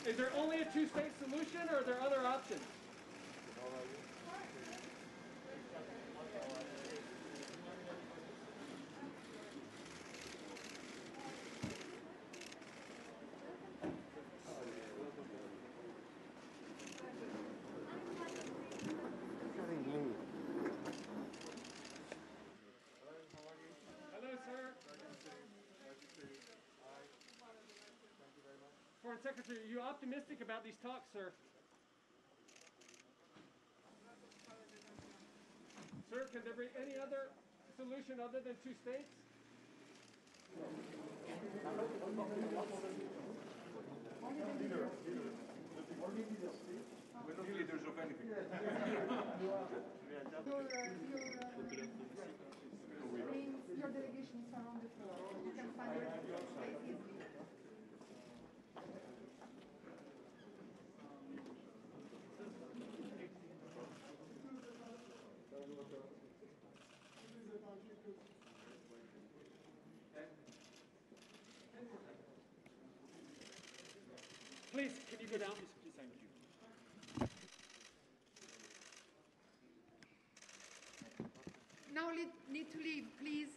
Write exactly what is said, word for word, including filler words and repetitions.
Is there only a two-state solution, or are there other options? Hello, sir. Foreign Secretary, are you optimistic about these talks, sir? Sir, can there be any other solution other than two states? We're not leaders of anything. Your delegation is around the floor. You can find your space easily. Please, can you go down? Please, please, thank you. Now need to leave, please.